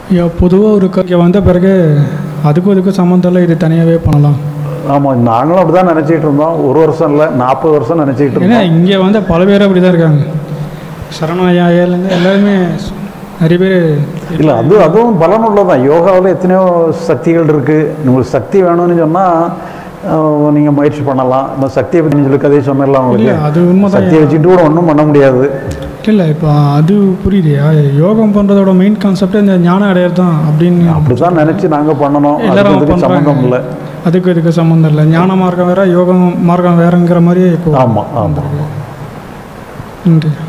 பொதுவாக ஒரு இங்கே வந்த பிறகு அதுக்கும் சம்மந்தம் இல்லை, இது தனியாகவே பண்ணலாம். ஆமாம், நாங்களும் அப்படி தான் நினச்சிக்கிட்டு இருந்தோம். ஒரு வருஷம் இல்லை 40 வருஷம் நினச்சிக்கிட்டு இருந்தோம். ஏன்னா இங்கே வந்து பல பேர் அப்படி தான் இருக்காங்க. சரணாயாலேருந்து எல்லாருமே நிறைய பேர் இல்லை, அதுவும் பலனுள்ளதான். யோகாவில் எத்தனையோ சக்திகள் இருக்குது. உங்களுக்கு சக்தி வேணும்னு சொன்னால் நீங்கள் முயற்சி பண்ணலாம். இந்த சக்தியை பற்றி சொல்லி கதையை சொன்னலாம் உங்களுக்கு. அது உண்மை. சக்தியை வச்சுட்டு கூட ஒன்றும் பண்ண முடியாது. இல்லை, இப்போ அது புரியுதுயா. யோகம் பண்ணுறதோட மெயின் கான்செப்டே இந்த ஞானம் அடையிறது தான் அப்படின்னு அப்படி தான் நினச்சி நாங்கள் பண்ணணும். எல்லாரும் சம்மந்தம் இல்லை, இதுக்கு சம்மந்தம் இல்லை. ஞான மார்க்கம் வேற, யோகம் மார்க்கம் வேறங்கிற மாதிரி. ஆமாம் ஆமாம். நன்றி.